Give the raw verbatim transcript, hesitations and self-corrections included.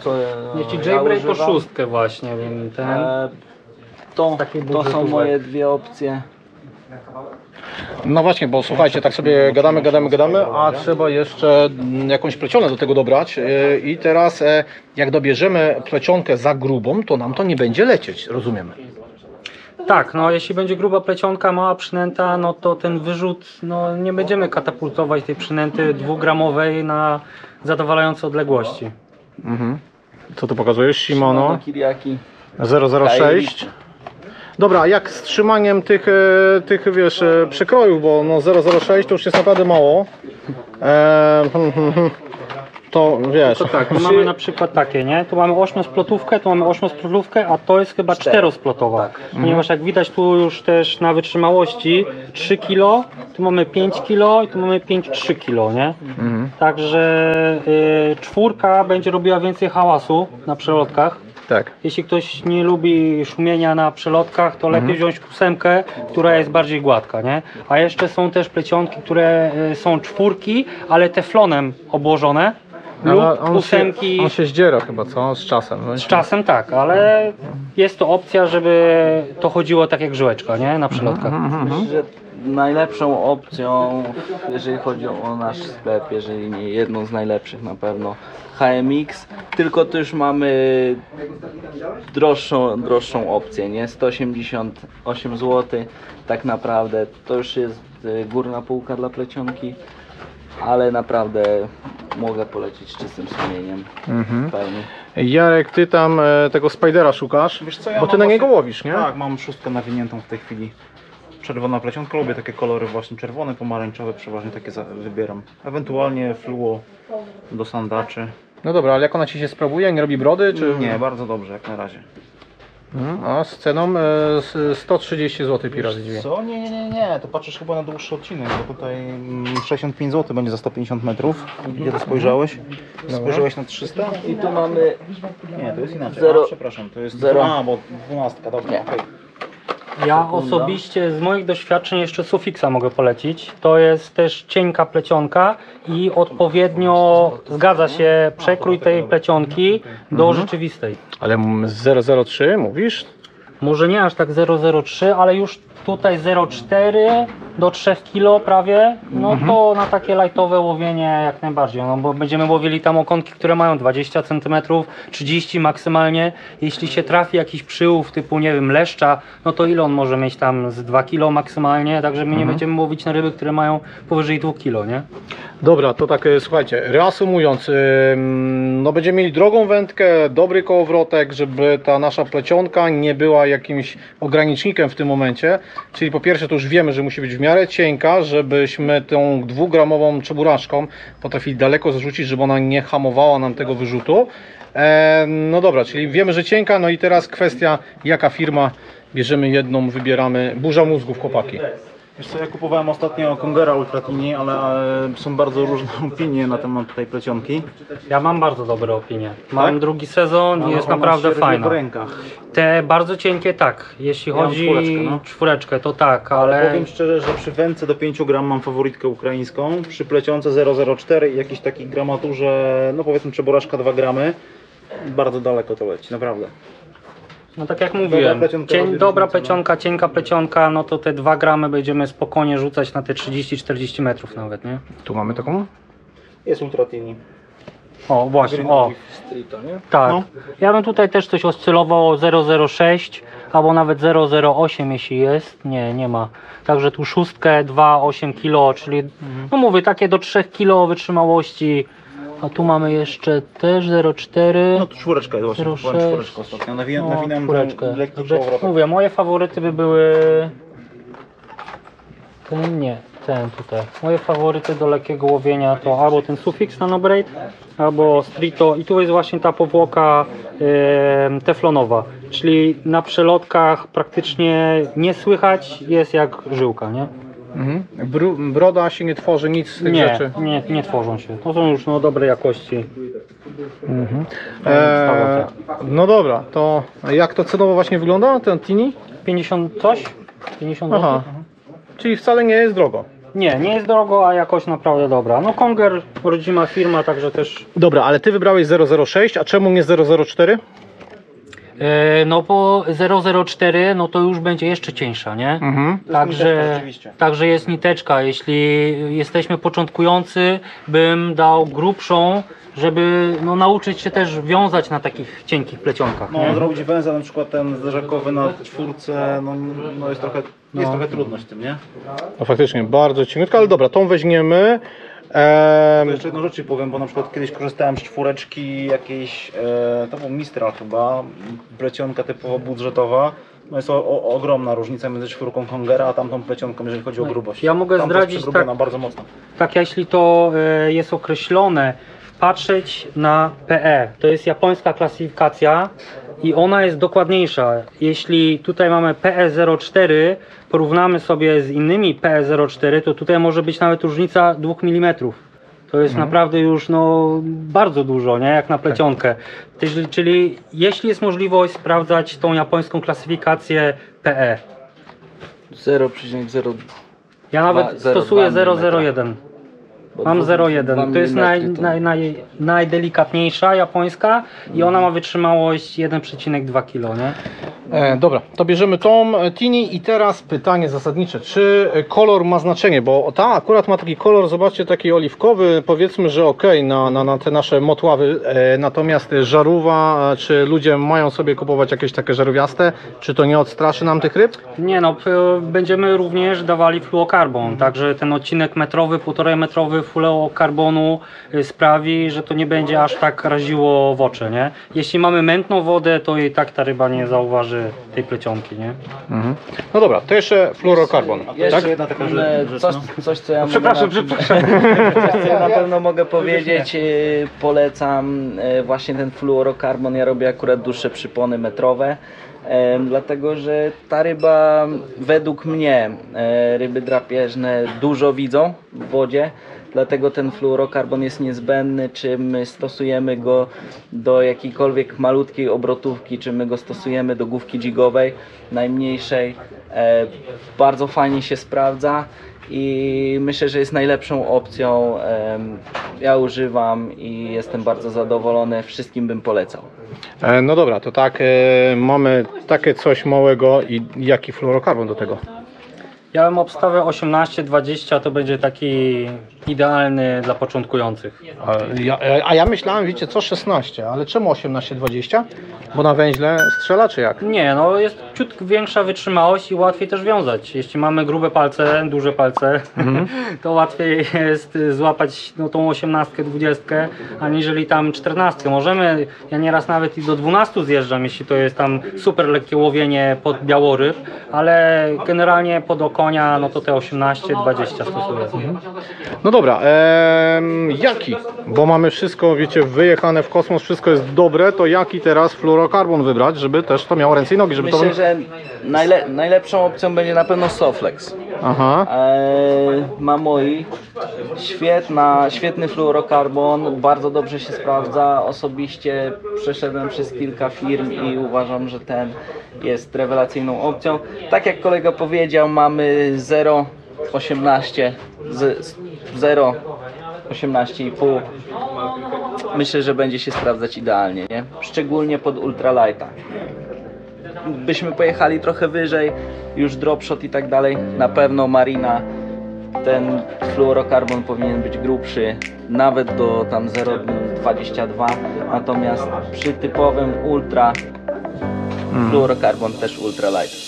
co Jeśli ja J-Braid to używam. szóstkę właśnie, wiem, ten. E, to, to są moje dwie opcje. No właśnie, bo słuchajcie, tak sobie gadamy, gadamy, gadamy, a trzeba jeszcze jakąś plecionę do tego dobrać i teraz jak dobierzemy plecionkę za grubą, to nam to nie będzie lecieć, rozumiemy? Tak, no jeśli będzie gruba plecionka, mała przynęta, no to ten wyrzut, no nie będziemy katapultować tej przynęty dwugramowej na zadowalające odległości. Mhm. Co tu pokazujesz? Shimano Kiriaki. zero zero sześć. Dobra, a jak z trzymaniem tych, e, tych wiesz, e, przykrojów, bo no zero zero sześć to już jest naprawdę mało. E, hmm, hmm, hmm. To wiesz. To tak, tu mamy na przykład takie, nie? Tu mamy ośmiosplotówkę, tu mamy ośmiosplotówkę, a to jest chyba czterosplotowa. Tak. Ponieważ jak widać tu już też na wytrzymałości trzy kilo, tu mamy pięć kilo i tu mamy pięć przecinek trzy kilo, nie? Mhm. Także y, czwórka będzie robiła więcej hałasu na przelotkach. Tak. Jeśli ktoś nie lubi szumienia na przelotkach, to lepiej wziąć ósemkę, która jest bardziej gładka, nie? A jeszcze są też plecionki, które y, są czwórki, ale teflonem obłożone. Lub Ale on ósemki. Się, on się zdziera chyba, co? Z czasem. No? Z czasem tak, ale jest to opcja, żeby to chodziło tak jak żyłeczka, nie? Na przelotkach. Myślę, że najlepszą opcją, jeżeli chodzi o nasz sklep, jeżeli nie jedną z najlepszych na pewno, H M X, tylko tu już mamy droższą, droższą opcję, nie? sto osiemdziesiąt osiem złotych, tak naprawdę to już jest górna półka dla plecionki, ale naprawdę mogę polecić z czystym sumieniem. Mhm. Jarek, ty tam e, tego Spidera szukasz, Wiesz co, ja bo ty mam na właśnie- niego łowisz, nie? Tak, mam szóstkę nawiniętą w tej chwili. Czerwona plecionka, lubię takie kolory właśnie czerwone, pomarańczowe, przeważnie takie za- wybieram. Ewentualnie fluo do sandaczy. No dobra, ale jak ona ci się sprawuje, nie robi brody, czy... Nie, bardzo dobrze jak na razie. Mhm, a z ceną e, z sto trzydzieści złotych pi razy dwie. Co? Nie, nie, nie, nie, to patrzysz chyba na dłuższy odcinek, bo tutaj mm, sześćdziesiąt pięć złotych będzie za sto pięćdziesiąt metrów. Gdzie to spojrzałeś? Spojrzałeś na trzysta? I tu mamy Nie, to jest inaczej. Zero. A, przepraszam, to jest Zero. A, bo dwunastka, dobra, Nie. okej. Ja osobiście z moich doświadczeń jeszcze Sufixa mogę polecić. To jest też cienka plecionka i odpowiednio zgadza się przekrój tej plecionki do rzeczywistej. Ale zero zero trzy mówisz? Może nie aż tak zero zero trzy, ale już tutaj zero przecinek cztery do trzech kilo prawie, no to na takie lightowe łowienie jak najbardziej, no bo będziemy łowili tam okonki, które mają dwadzieścia centymetrów, trzydzieści maksymalnie. Jeśli się trafi jakiś przyłów typu, nie wiem, leszcza, no to ile on może mieć tam z dwa kilo maksymalnie, także my nie będziemy łowić na ryby, które mają powyżej dwóch kilo, nie? Dobra, to tak e, słuchajcie, reasumując, ym, no będziemy mieli drogą wędkę, dobry kołowrotek, żeby ta nasza plecionka nie była jakimś ogranicznikiem w tym momencie, czyli po pierwsze to już wiemy, że musi być w miarę cienka, żebyśmy tą dwugramową czeburaczką potrafili daleko zrzucić, żeby ona nie hamowała nam tego wyrzutu. E, no dobra, czyli wiemy, że cienka, no i teraz kwestia jaka firma, bierzemy jedną, wybieramy, burza mózgów chłopaki. Wiesz co, ja kupowałem ostatnio Kongera Ultratini, ale e, są bardzo różne opinie na temat tej plecionki. Ja mam bardzo dobre opinie. Mam Tak? drugi sezon i Ale jest ona naprawdę się rwie fajna. w rękach. Te bardzo cienkie tak, jeśli Ja mam chodzi czwóreczkę, no. czwóreczkę, to tak, Ale ale powiem szczerze, że przy wędce do pięciu gram mam faworytkę ukraińską, przy plecionce zero zero cztery i jakiejś takiej gramaturze, no powiedzmy czeburaczka dwa gramy, bardzo daleko to leci, naprawdę. no tak jak mówiłem, plecionka cień, robi dobra różnicę, no. plecionka, cienka plecionka, no to te dwa gramy będziemy spokojnie rzucać na te trzydzieści czterdzieści metrów nawet, nie? Tu mamy taką? Jest Ultratini. O właśnie, o, Strito, nie? tak. No. Ja bym tutaj też coś oscylował zero zero sześć albo nawet zero zero osiem jeśli jest, nie, nie ma. Także tu szóstkę, dwa przecinek osiem kilo, czyli no mówię, takie do trzech kilo wytrzymałości. A tu mamy jeszcze też zero przecinek cztery. No to czwóreczka jest właśnie, zero kupowałem sześć. czwóreczkę ostatnio, nawinąłem No, nawinąłem czwóreczkę. ten lekki Także kołowrotek. mówię, moje faworyty by były ten nie, ten tutaj. Moje faworyty do lekkiego łowienia to albo ten Sufix Nanobraid, albo Strito i tu jest właśnie ta powłoka e, teflonowa, czyli na przelotkach praktycznie nie słychać, jest jak żyłka, nie? Mhm. Bru, broda się nie tworzy, nic z tych Nie, rzeczy. nie, nie tworzą się. To są już no, dobrej jakości. Mhm. Eee, no dobra, to jak to cenowo właśnie wygląda, ten Tini? pięćdziesiąt coś? pięćdziesiąt Aha, złotych? czyli wcale nie jest drogo. Nie, nie jest drogo, a jakość naprawdę dobra. No Conger, rodzima firma, także też... Dobra, ale ty wybrałeś zero zero sześć, a czemu nie zero zero cztery? E, no bo zero zero cztery, no to już będzie jeszcze cieńsza, nie? Mhm. Także, niteczka rzeczywiście. także jest niteczka. Jeśli jesteśmy początkujący, bym dał grubszą, żeby no, nauczyć się też wiązać na takich cienkich plecionkach. No, nie? zrobić węzeł na przykład ten zderzakowy na czwórce, no, no jest trochę, jest trochę trudność w tym, nie? No faktycznie, bardzo cieniutka, ale dobra, tą weźmiemy. Ehm, To jeszcze jedną rzecz ci powiem, bo na przykład kiedyś korzystałem z czwóreczki jakiejś, e, to był Mistral chyba, plecionka typowo budżetowa. No jest o, o, ogromna różnica między czwórką Congera a tamtą plecionką, jeżeli chodzi o grubość. Ja mogę Tamta zdradzić jest przegrubiona tak- bardzo mocno. Tak, jeśli to e, jest określone, patrzeć na P E. To jest japońska klasyfikacja i ona jest dokładniejsza. Jeśli tutaj mamy P E zero cztery, porównamy sobie z innymi P E zero cztery, to tutaj może być nawet różnica dwóch milimetrów. To jest naprawdę już no, bardzo dużo, nie? Jak na plecionkę. Czyli, czyli jeśli jest możliwość sprawdzać tą japońską klasyfikację P E. zero przecinek zero Ja nawet Dwa- zero stosuję dwa zero zero jeden. Mam zero jeden. To jest naj, naj, naj, najdelikatniejsza japońska i ona ma wytrzymałość jeden przecinek dwa kilo, nie? e, dobra, to bierzemy tą e, Tini i teraz pytanie zasadnicze. Czy e, kolor ma znaczenie? Bo ta akurat ma taki kolor, zobaczcie, taki oliwkowy, powiedzmy, że ok na, na, na te nasze motławy, e, natomiast żarówa, e, czy ludzie mają sobie kupować jakieś takie żarówiaste? Czy to nie odstraszy nam tych ryb? Nie no, p- będziemy również dawali fluokarbon, także ten odcinek metrowy, półtorej metrowy fluokarbonu y, sprawi, że to nie będzie aż tak raziło w oczy, nie? Jeśli mamy mętną wodę, to i tak ta ryba nie zauważy tej plecionki, nie? Mhm. No dobra, to jeszcze fluorokarbon. Jeszcze Tak? jedna taka e, rzecz, coś, no. coś co ja Przepraszam, mogę na, przepraszam. coś, co ja na pewno mogę powiedzieć, e, polecam e, właśnie ten fluorokarbon. Ja robię akurat dłuższe przypony metrowe. E, dlatego, że ta ryba według mnie, e, ryby drapieżne dużo widzą w wodzie, dlatego ten fluorokarbon jest niezbędny, czy my stosujemy go do jakiejkolwiek malutkiej obrotówki, czy my go stosujemy do główki jigowej, najmniejszej, e, bardzo fajnie się sprawdza i myślę, że jest najlepszą opcją. Em, ja używam i jestem bardzo zadowolony, wszystkim bym polecał. E, no dobra, to tak, e, mamy takie coś małego i jaki fluorokarbon do tego? Ja bym obstawiał osiemnaście dwadzieścia, to będzie taki idealny dla początkujących. A ja, a ja myślałem, wiecie co, szesnaście, ale czemu osiemnaście dwadzieścia? Bo na węźle strzela, czy jak? Nie, no jest ciut większa wytrzymałość i łatwiej też wiązać. Jeśli mamy grube palce, duże palce, to łatwiej jest złapać no, tą osiemnastkę, dwudziestkę, aniżeli tam czternastkę. Możemy, ja nieraz nawet i do dwunastu zjeżdżam, jeśli to jest tam super lekkie łowienie pod białoryb, ale generalnie pod okonia, no to te osiemnaście dwadzieścia stosuję. No dobra, em, jaki? Bo mamy wszystko, wiecie, wyjechane w kosmos, wszystko jest dobre, to jaki teraz fluorokarbon wybrać, żeby też to miało ręce i nogi, żeby Myślę, to... że najle najlepszą opcją będzie na pewno Soflex. Aha. Eee, Mamoi, świetna, świetny fluorokarbon, bardzo dobrze się sprawdza. Osobiście przeszedłem przez kilka firm i uważam, że ten jest rewelacyjną opcją. Tak jak kolega powiedział, mamy zero osiemnaście, zero osiemnaście i pół. Myślę, że będzie się sprawdzać idealnie, nie? Szczególnie pod ultralighta. Byśmy pojechali trochę wyżej, już dropshot i tak dalej, na pewno marina, ten fluorokarbon powinien być grubszy, nawet do tam zero dwadzieścia dwa, natomiast przy typowym ultra fluorokarbon też ultralight.